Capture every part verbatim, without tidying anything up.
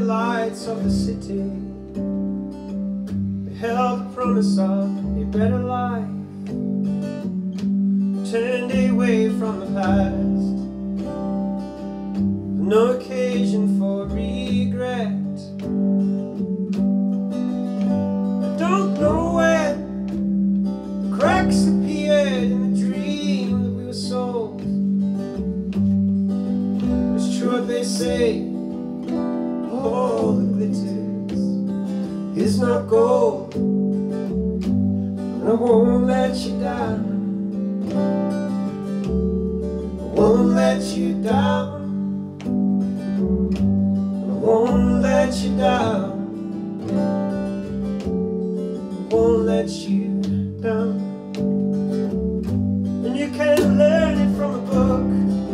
lights of the city. They held the promise of a better life, turned away from the past. No occasion for regret. I don't know when the cracks appeared in the dream that we were sold. It's true what they say, all that glitters is not gold. And I won't let you down, I won't let you down, I won't let you down, I won't let you down. And you can learn it from a book,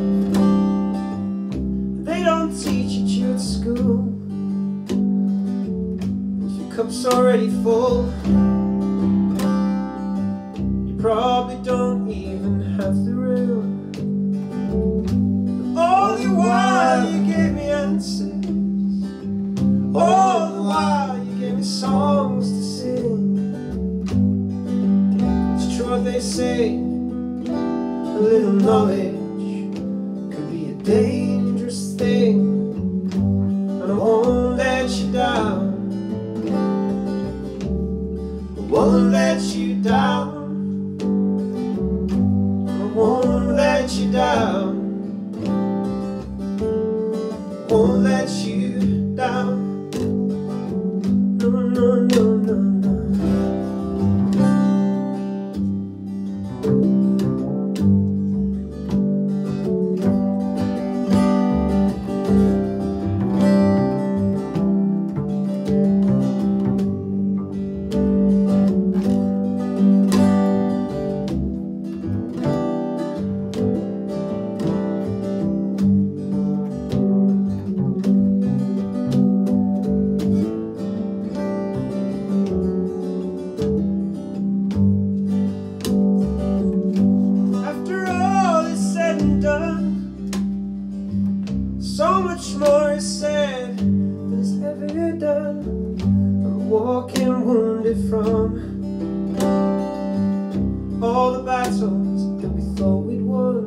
they don't teach it you at school. If your cup's already full, you probably don't even have the room. But all the while you gave me answers, all the while you gave me songs to sing. It's true what they say, a little knowledge could be a dangerous thing. And I won't let you down, I won't let you down, I won't let you down, I won't let you down. No, no, no, no, no. So much more is said than is ever done. I'm walking wounded from all the battles that we thought we'd won.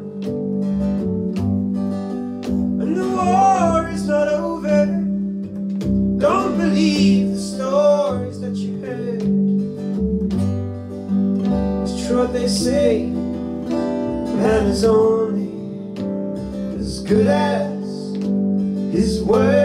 And the war is not over. Don't believe the stories that you heard. It's true what they say, man is only as good as his word.